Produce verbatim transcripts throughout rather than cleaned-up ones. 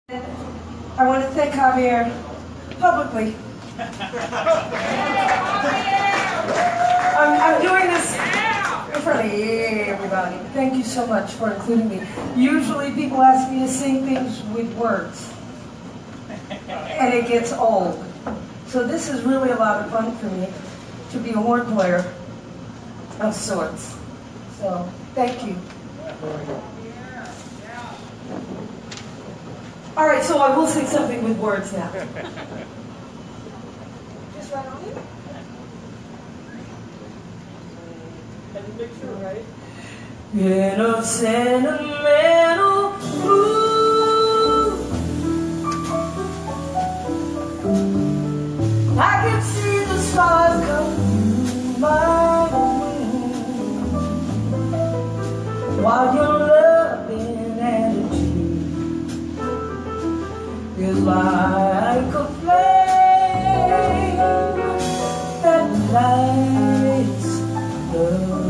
I want to thank Javier publicly. I'm, I'm doing this in front of everybody. Thank you so much for including me. Usually people ask me to sing things with words, and it gets old. So this is really a lot of fun for me to be a horn player of sorts. So thank you. All right, so I will sing something with words now. Just right on it? Can you make sure, right? In a sentimental mood, I can see the stars come through my room, while your loving attitude is like a flame that lights the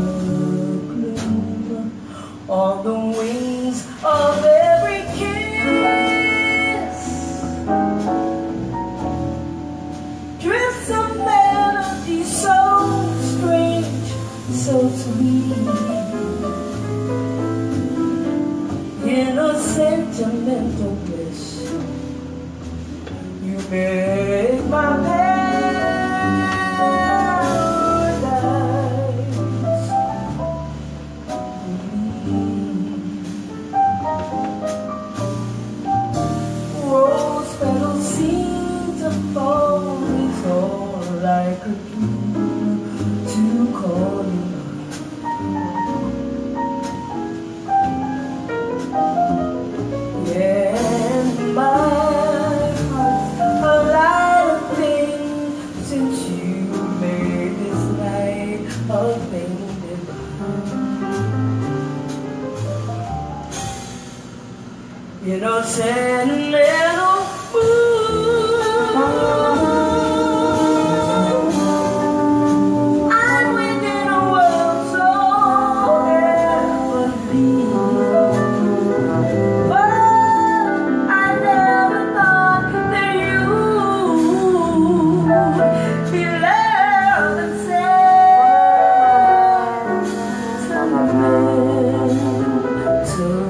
gloom on the wings of every kiss. Drifts a melody so strange, so sweet, in a sentimental bliss. You make my paradise green. Rose petals seem to fall, it's all I could do to call you mine. Yeah, my you know, sentimental mood. I'm within a world so heavenly, but I never thought that you would be loved and sentimental.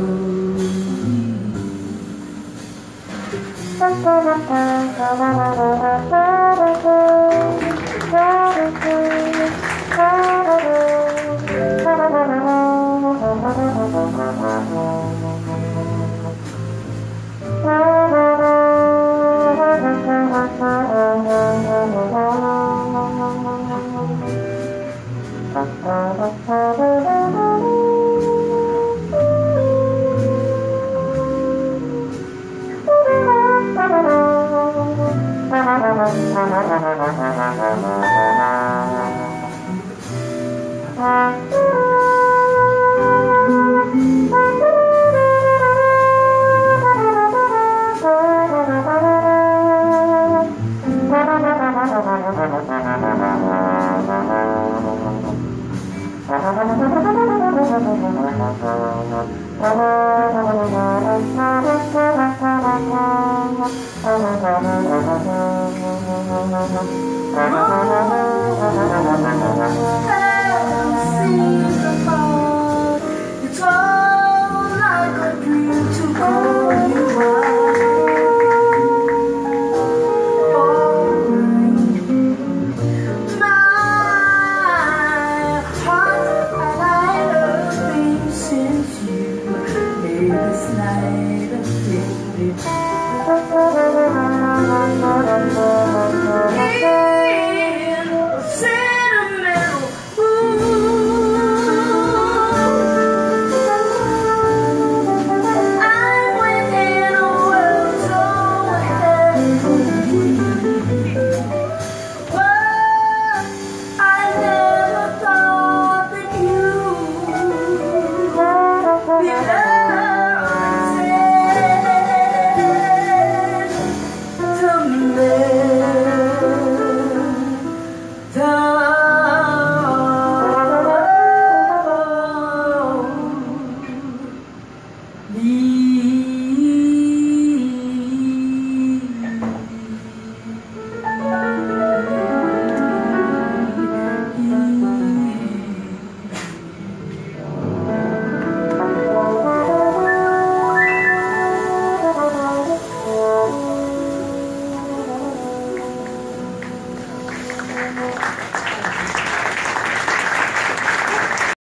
It's all like a dream to call you mine. My heart and I love you since you made this night a thing. Sentimental to me. Nicole.